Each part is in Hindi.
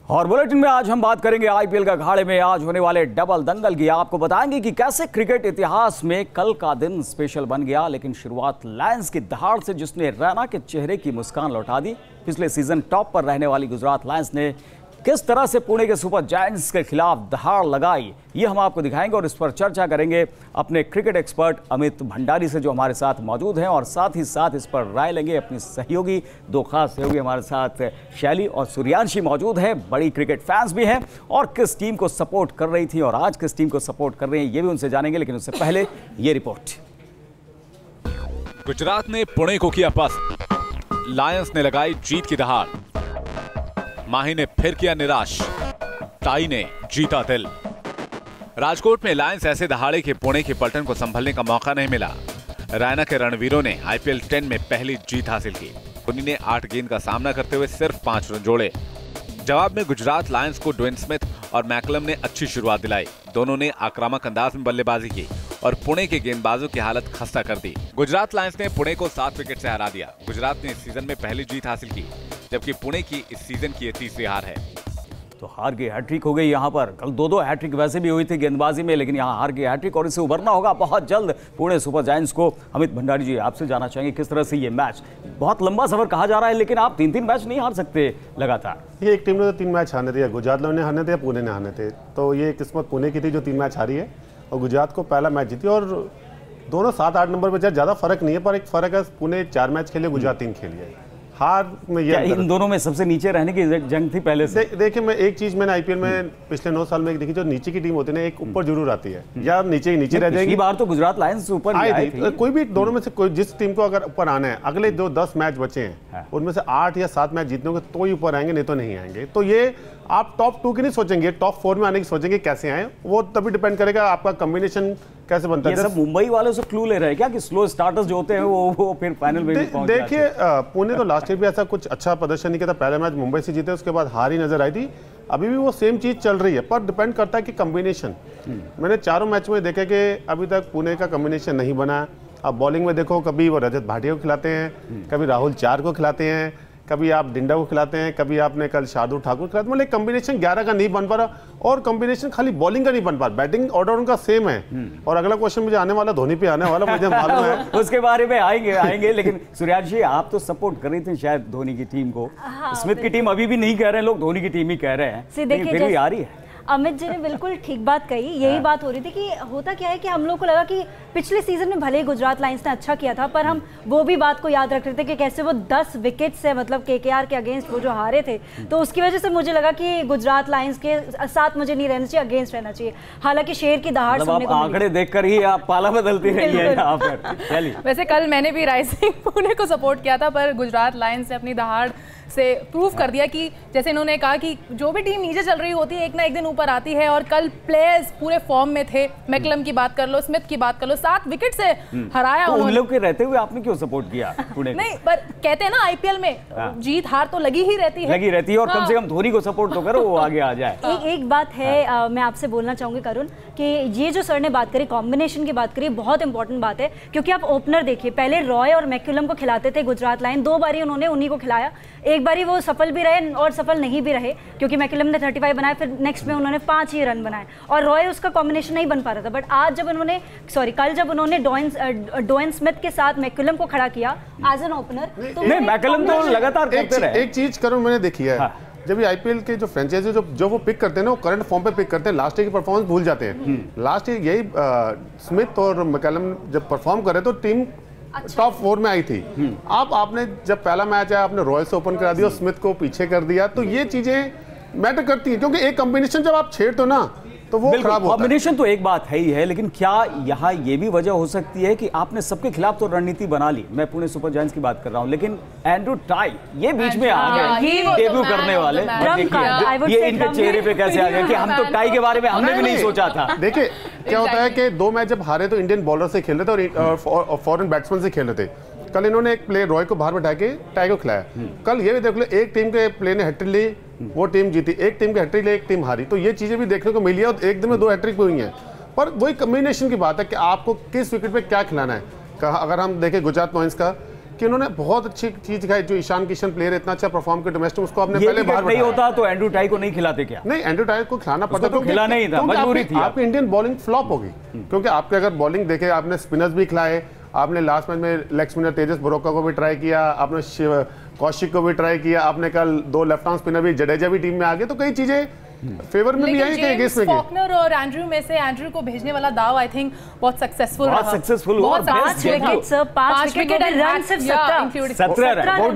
और बुलेटिन में आज हम बात करेंगे आईपीएल का अखाड़े में आज होने वाले डबल दंगल की। आपको बताएंगे कि कैसे क्रिकेट इतिहास में कल का दिन स्पेशल बन गया। लेकिन शुरुआत लायंस की दहाड़ से जिसने रैना के चेहरे की मुस्कान लौटा दी। पिछले सीजन टॉप पर रहने वाली गुजरात लायंस ने किस तरह से पुणे के सुपर जायंट्स के खिलाफ दहाड़ लगाई, ये हम आपको दिखाएंगे और इस पर चर्चा करेंगे अपने क्रिकेट एक्सपर्ट अमित भंडारी से, जो हमारे साथ मौजूद हैं। और साथ ही साथ इस पर राय लेंगे अपनी सहयोगी, दो खास सहयोगी हमारे साथ शैली और सूर्यांशी मौजूद हैं, बड़ी क्रिकेट फैंस भी हैं और किस टीम को सपोर्ट कर रही थी और आज किस टीम को सपोर्ट कर रही हैं ये भी उनसे जानेंगे। लेकिन उससे पहले ये रिपोर्ट। गुजरात ने पुणे को किया पस्त, लायंस ने लगाई जीत की दहाड़, माही ने फिर किया निराश, टाई ने जीता दिल। राजकोट में लायंस ऐसे दहाड़े के पुणे के पलटन को संभलने का मौका नहीं मिला। रैना के रणवीरों ने आईपीएल 10 में पहली जीत हासिल की। धोनी ने 8 गेंद का सामना करते हुए सिर्फ 5 रन जोड़े। जवाब में गुजरात लायंस को ड्वेन स्मिथ और मैकलम ने अच्छी शुरुआत दिलाई। दोनों ने आक्रामक अंदाज में बल्लेबाजी की और पुणे के गेंदबाजों की हालत खस्ता कर दी। गुजरात लायंस ने पुणे को 7 विकेट से हरा दिया। गुजरात ने इस सीजन में पहली जीत हासिल की, जबकि पुणे की इस सीजन की ये तीसरी हार है। तो हार की हैट्रिक हो गई यहाँ पर। कल 2-2 हैट्रिक वैसे भी हुई थी गेंदबाजी में, लेकिन यहाँ हार की हैट्रिक और इससे उभरना होगा बहुत जल्द पुणे सुपर जायंट्स को। अमित भंडारी जी, आपसे जानना चाहेंगे किस तरह से ये मैच, बहुत लंबा सफर कहा जा रहा है लेकिन आप 3-3 मैच नहीं हार सकते लगातार। ये एक टीम ने तो 3 मैच हारने थे, गुजरात ने हारने थे या पुणे ने हारने थे। तो ये किस्मत पुणे की थी जो 3 मैच हारी है और गुजरात को पहला मैच जीती। और दोनों 7-8 नंबर पर ज़्यादा फर्क नहीं है, पर एक फर्क है, पुणे 4 मैच खेले, गुजरात 3 खेली है। हार में ये इन दोनों में सबसे नीचे रहने की जंग थी पहले से। देखिए, मैं एक चीज मैंने आईपीएल में पिछले 9 साल में देखी, जो नीचे की टीम होती है ना, एक ऊपर जरूर आती है या नीचे रह जाएगी। बार तो गुजरात लायंस ऊपर आई थी। कोई भी दोनों में से कोई जिस टीम को अगर ऊपर आना है, अगले जो 10 मैच बचे हैं उनमें से 8 या 7 मैच जीतने होंगे तो ही ऊपर आएंगे, नहीं तो नहीं आएंगे। तो ये आप टॉप 2 की नहीं सोचेंगे, टॉप 4 में आने की सोचेंगे कैसे आए, वो तभी डिपेंड करेगा आपका कॉम्बिनेशन कैसे बनता है। ये सब मुंबई वालों से क्लू ले रहे हैं क्या कि स्लो स्टार्टर्स जो होते हैं वो फिर फाइनल में भी पहुंच जाते हैं? देखिए, पुणे तो लास्ट ईयर भी ऐसा कुछ अच्छा प्रदर्शन नहीं किया था। पहला मैच मुंबई से जीते, उसके बाद हार ही नजर आई थी। अभी भी वो सेम चीज चल रही है, पर डिपेंड करता है कि कॉम्बिनेशन। मैंने चारों मैच में देखा कि अभी तक पुणे का कॉम्बिनेशन नहीं बना। अब बॉलिंग में देखो, कभी वो रजत भाटिया को खिलाते हैं, कभी राहुल चार को खिलाते हैं, कभी आप डिंडा को खिलाते हैं, कभी आपने कल शार्दुल ठाकुर खिलाते। मतलब कॉम्बिनेशन 11 का नहीं बन पा रहा और कॉम्बिनेशन खाली बॉलिंग का नहीं बन पा रहा, बैटिंग ऑर्डर उनका सेम है। और अगला क्वेश्चन मुझे आने वाला धोनी पे आने वाला, मुझे मालूम है उसके बारे में आएंगे। लेकिन सूर्यांशी, आप तो सपोर्ट कर रही थी शायद धोनी की टीम को। स्मिथ की टीम अभी भी नहीं कह रहे हैं लोग, धोनी की टीम ही कह रहे हैं, लेकिन फिर भी आ रही है। अमित जी ने बिल्कुल ठीक बात कही। यही बात हो रही थी कि होता क्या है कि हम लोग को लगा कि पिछले सीजन में भले ही गुजरात लायंस ने अच्छा किया था, पर हम वो भी बात को याद रख रहे थे कि कैसे वो 10 विकेट से, मतलब केकेआर के अगेंस्ट वो जो हारे थे, तो उसकी वजह से मुझे लगा कि गुजरात लायंस के साथ मुझे नहीं रहना चाहिए, अगेंस्ट रहना चाहिए। हालांकि शेर की दहाड़ सुनने को आंकड़े देखकर ही आप पाला बदलती रही है यहाँ पर। वैसे कल मैंने भी राइजिंग पुणे को सपोर्ट किया था, पर गुजरात लायंस ने अपनी दहाड़ से प्रूव कर दिया कि जैसे इन्होंने कहा कि जो भी टीम नीचे चल रही होती है एक ना एक दिन ऊपर आती है। और कल प्लेयर्स पूरे फॉर्म में थे। मैकलम की बात कर लो, स्मिथ की बात कर लो, 7 विकेट से हराया तो उन लोग के रहते हुए आपने क्यों सपोर्ट किया पुणे को? नहीं, पर कहते हैं ना आईपीएल में जीत हार तो लगी ही रहती है और कम से कम धोनी को सपोर्ट तो करो, वो आगे आ जाए। एक बात है, मैं आपसे बोलना चाहूंगी करुण, कि ये जो सर ने बात करी, कॉम्बिनेशन की बात करी, बहुत इंपॉर्टेंट बात है। क्योंकि आप ओपनर देखिए, पहले रॉय और मैकुलम को खिलाते थे गुजरात लायंस, 2 बारी उन्होंने उन्हीं को खिलाया। एक बारी वो सफल भी रहे और सफल नहीं भी रहे, क्योंकि मैकुलम ने 35 बनाए, फिर नेक्स्ट में उन्होंने 5 ही रन बनाए और रॉय उसका कॉम्बिनेशन नहीं बन पा रहा था। बट आज जब उन्होंने कल जब उन्होंने ड्वेन स्मिथ के साथ मैकुलम को खड़ा किया एज एन ओपनर, तो मैकुलम तो लगातार करते रहे। एक चीज करूं, मैंने देखी है, जब ये आईपीएल के जो फ्रेंचाइजी जो वो पिक करते हैं ना, वो करंट फॉर्म पे पिक करते हैं, लास्ट ईयर की परफॉर्मेंस भूल जाते हैं। लास्ट ईयर यही स्मिथ और मैकुलम जब परफॉर्म करे तो टीम टॉप 4 में आई थी। अब आपने जब पहला मैच आया, आपने रॉयल से ओपन करा दिया, स्मिथ को पीछे कर दिया, तो ये चीजें मैटर करती हैं। क्योंकि एक कॉम्बिनेशन जब आप छेड़ते हो ना, तो वो खराब होता है। कॉम्बिनेशन तो एक बात है ही है, लेकिन क्या यहाँ ये भी वजह हो सकती है कि आपने सबके खिलाफ तो रणनीति बना ली? मैं पुणे सुपर जायंट्स की बात कर रहा हूँ, लेकिन एंड्रू टाई ये बीच में आ गए, डेब्यू करने वाले। ये इनके चेहरे पे कैसे आ गए कि हम तो टाई के बारे में हमने भी नहीं सोचा था। देखिए, क्या होता है कि 2 मैच जब हारे तो इंडियन बॉलर से खेल रहे थे और फॉरेन बैट्समैन से खेल रहे थे। कल इन्होंने एक प्लेयर रॉय को बाहर बैठा के टाई को खिलाया। कल ये भी देख लो, एक टीम के प्लेयर ने हैट्रिक ली, वो टीम जीती, एक टीम की हैट्रिक ली, एक टीम हारी। तो ये चीजें भी देखने को मिली है और एक दिन में 2 हैट्रिक हुई हैं। पर वही कॉम्बिनेशन की बात है कि आपको किस विकेट पे क्या खिलाना है। अगर हम देखें गुजरात लायंस का, कि उन्होंने बहुत अच्छी चीज दिखाई। जो ईशान किशन प्लेयर इतना अच्छा परफॉर्म किया डोमेस्टिक, उसको आपने पहले बाहर नहीं होता तो एंड्रू टाई को नहीं खिलाते क्या? नहीं, एंड्रू टाई को खिलाना पड़ता, तो खिला नहीं था, मजबूरी थी। आपकी इंडियन बॉलिंग फ्लॉप होगी, क्योंकि आपके अगर बॉलिंग देखे, आपने स्पिनर्स भी खिलाए, आपने लास्ट मैच में लेग स्पिनर तेजस बुरोका को भी ट्राई किया, आपने कौशिक को भी ट्राई किया, आपने कल 2 लेफ्ट आर्म स्पिनर भी, जडेजा भी टीम में आ गए, तो कई चीजें फेवर में भी आई, कई अगेंस्ट में गई। फॉकनर और एंड्रू में से एंड्रू को भेजने वाला दाव आई थिंक बहुत सक्सेसफुल रहा। बहुत 5 विकेट रन, सिर्फ 17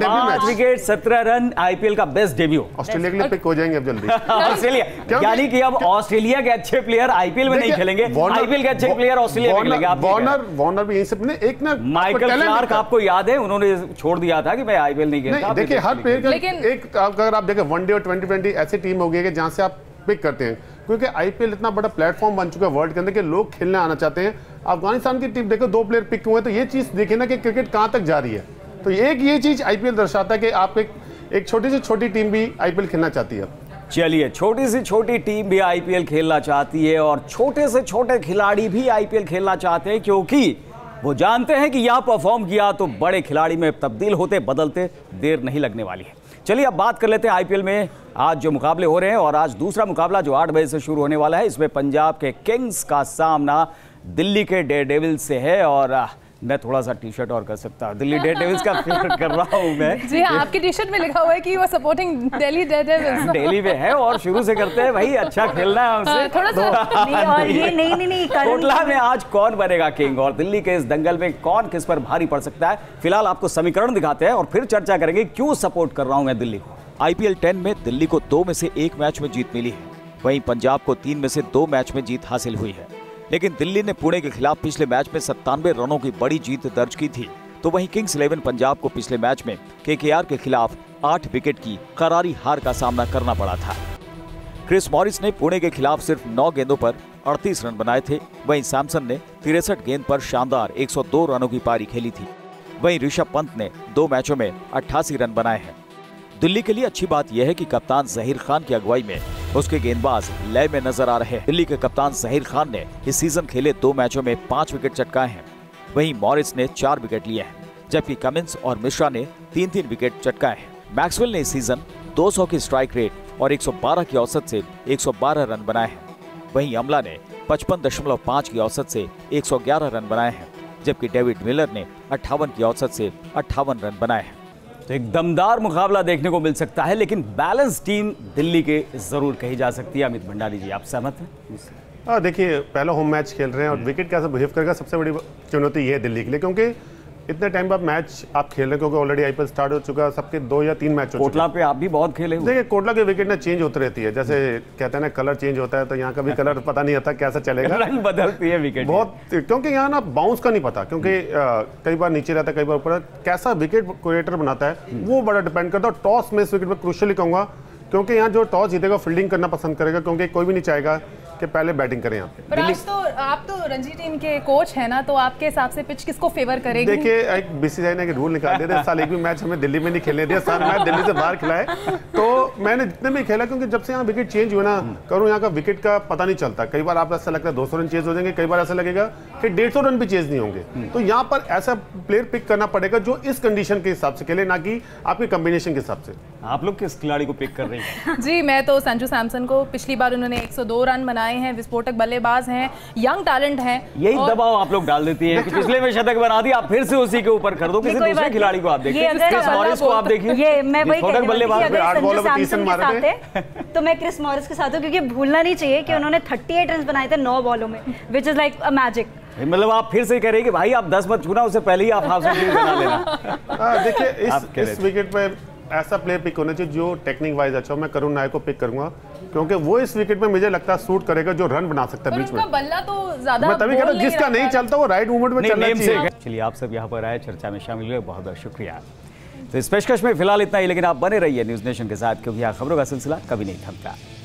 रन, 17 रन, आईपीएल का बेस्ट डेब्यू। ऑस्ट्रेलिया के लिए पिक हो जाएंगे अब जल्दी। ऑस्ट्रेलिया, यानी कि अब ऑस्ट्रेलिया के अच्छे प्लेयर आईपीएल में नहीं खेलेंगे, आईपीएल के अच्छे प्लेयर ऑस्ट्रेलिया में खेलेंगे। वार्नर भी यहीं से एक ना, माइकल क्लार्क आपको याद है, उन्होंने छोड़ दिया था कि मैं आईपीएल नहीं खेलता। देखिए हर प्लेयर का एक, अगर आप देखें वनडे और 2020 ऐसी टीम हो गई है जहां से आप पिक करते हैं, क्योंकि आईपीएल इतना बड़ा प्लेटफॉर्म बन चुका है वर्ल्ड के अंदर कि लोग खेलने आना चाहते हैं। अफगानिस्तान की टीम देखो 2 प्लेयर पिक हुए, तो ये चीज देखिए ना कि क्रिकेट कहां तक जा रही है। तो ये चीज आईपीएल दर्शाता है कि आप एक छोटी से छोटी टीम भी आईपीएल खेलना चाहती है। चलिए, छोटी से छोटी टीम भी आईपीएल खेलना चाहती है और छोटे से छोटे खिलाड़ी भी आईपीएल खेलना चाहते हैं, क्योंकि वो जानते हैं कि यहां परफॉर्म किया तो बड़े खिलाड़ी में तब्दील होते बदलते देर नहीं लगने वाली है। चलिए अब बात कर लेते हैं आईपीएल में आज जो मुकाबले हो रहे हैं, और आज दूसरा मुकाबला जो 8 बजे से शुरू होने वाला है, इसमें पंजाब के किंग्स का सामना दिल्ली के डेयरडेविल्स से है। और मैं थोड़ा सा टी शर्ट और कर सकता हूँ, दिल्ली डेयरडेविल्स का फेवरेट कर रहा हूँ मैं। जी हाँ, आपकी टी शर्ट में लिखा हुआ है कि वो सपोर्टिंग दिल्ली डेयरडेविल्स। दिल्ली में है और शुरू से करते हैं भाई, अच्छा खेलना है हमसे थोड़ा सा। नहीं कोटला में आज कौन बनेगा किंग और दिल्ली के इस दंगल में कौन किस पर भारी पड़ सकता है, फिलहाल आपको समीकरण दिखाते हैं और फिर चर्चा करेंगे क्यों सपोर्ट कर रहा हूं मैं दिल्ली को। आईपीएल 10 में दिल्ली को 2 में से 1 मैच में जीत मिली है, वहीं पंजाब को 3 में से 2 मैच में जीत हासिल हुई है। लेकिन दिल्ली ने पुणे के खिलाफ पिछले मैच में 97 रनों की बड़ी जीत दर्ज की थी, तो वहीं किंग्स 11 पंजाब को पिछले मैच में केकेआर के खिलाफ 8 विकेट की करारी हार का सामना करना पड़ा था। क्रिस मॉरिस ने पुणे के खिलाफ सिर्फ 9 गेंदों पर 38 रन बनाए थे, वहीं सैमसन ने 63 गेंद पर शानदार 102 रनों की पारी खेली थी। वहीं ऋषभ पंत ने 2 मैचों में 88 रन बनाए हैं। दिल्ली के लिए अच्छी बात यह है कि कप्तान जहीर खान की अगुवाई में उसके गेंदबाज लय में नजर आ रहे हैं। दिल्ली के कप्तान जहीर खान ने इस सीजन खेले 2 मैचों में 5 विकेट चटकाए हैं। वहीं मॉरिस ने 4 विकेट लिए हैं, जबकि कमिंस और मिश्रा ने 3-3 विकेट चटकाए हैं। मैक्सवेल ने इस सीजन 200 की स्ट्राइक रेट और 112 की औसत से 112 रन बनाए हैं। वहीं अमला ने 55.5 की औसत से 111 रन बनाए हैं, जबकि डेविड मिलर ने 58 की औसत से 58 रन बनाए हैं। तो एक दमदार मुकाबला देखने को मिल सकता है, लेकिन बैलेंस टीम दिल्ली के जरूर कही जा सकती है। अमित भंडारी जी, आप सहमत हैं? देखिए, पहला होम मैच खेल रहे हैं और विकेट कैसे बिहेव करेगा सबसे बड़ी चुनौती ये है दिल्ली के लिए, क्योंकि इतने टाइम बाद मैच आप खेल रहे हैं, क्योंकि ऑलरेडी आईपीएल स्टार्ट हो चुका है, सबके 2 या 3 मैच हो कोटला पे आप भी बहुत खेले हुए। देखिए, कोटला की विकेट ना चेंज होती रहती है, जैसे कहते हैं ना कलर चेंज होता है, तो यहाँ का भी कलर पता नहीं आता कैसा चलेगा, रंग बदलती है विकेट बहुत, क्योंकि यहाँ ना बाउंस का नहीं पता, क्योंकि कई बार नीचे रहता है, कई बार ऊपर, कैसा विकेट क्रिएटर बनाता है वो बड़ा डिपेंड करता है। टॉस में इस विकेट पर क्रूशियली कहूँगा, क्योंकि यहाँ जो टॉस जीतेगा फील्डिंग करना पसंद करेगा, क्योंकि कोई भी नहीं चाहेगा कि पहले बैटिंग करें यहाँ पे। पर आज तो आप तो रणजी टीम के कोच हैं ना, तो आपके हिसाब से पिच किसको फेवर करेगी? देखिए, एक बीसीसीआई ने रूल निकाल दिया था, इस साल एक भी मैच हमें दिल्ली में नहीं खेलने दिया, सारे मैच दिल्ली से बाहर खिलाए। तो मैंने जितने भी खेला, क्योंकि जब से यहाँ विकेट चेंज हुआ ना करूँ, यहाँ का विकेट का पता नहीं चलता। कई बार आप ऐसा लगता है 200 रन चेंज हो जाएंगे, कई बार ऐसा लगेगा कि 150 रन भी चेंज नहीं होंगे। तो यहाँ पर ऐसा प्लेयर पिक करना पड़ेगा जो इस कंडीशन के हिसाब से खेले, ना कि आपके कॉम्बिनेशन के हिसाब से। आप लोग किस खिलाड़ी को पिक कर रहे हैं? जी, मैं तो संजू सैमसन को, पिछली बार उन्होंने 102 रन बनाए हैं, विस्फोटक बल्लेबाज हैं, यंग टैलेंट हैं। यही दबाव आप लोग डाल देती है कि पिछले में शतक बना दिया, आप फिर से उसी के ऊपर कर दो। किसी दूसरे खिलाड़ी को आप देखिए, क्रिस मॉरिस को आप देखिए, ये मैं वही कह रही बल्लेबाज 8 बॉलों पर 30 रन मारे थे, तो मैं क्रिस मॉरिस के साथ हूं, क्योंकि भूलना नहीं चाहिए कि उन्होंने 38 रन बनाए थे 9 बॉलों में, which is like a magic. मतलब आप फिर से कह रहे हैं कि भाई आप 10 मत छूना, उससे पहले ही आप हाफ सेंचुरी बना लेना। देखिए, इस विकेट पे ऐसा प्लेयर पिक होना चाहिए जो टेक्निक वाइज अच्छा हो। मैं करुण नायक को पिक करूंगा, क्योंकि वो इस विकेट में मुझे लगता है सूट करेगा, जो रन बना सकता है बीच में। बल्ला तो ज्यादा मैं तभी कह रहा हूं, जिसका नहीं चलता वो राइट मूवमेंट में चलना चाहिए। चलिए, आप सब यहाँ पर आए, चर्चा में शामिल हुए, बहुत बहुत शुक्रिया। तो इस पेशकश में फिलहाल इतना ही, लेकिन आप बने रहिए न्यूज़ नेशन के साथ, क्योंकि यहाँ खबरों का सिलसिला कभी नहीं थमता।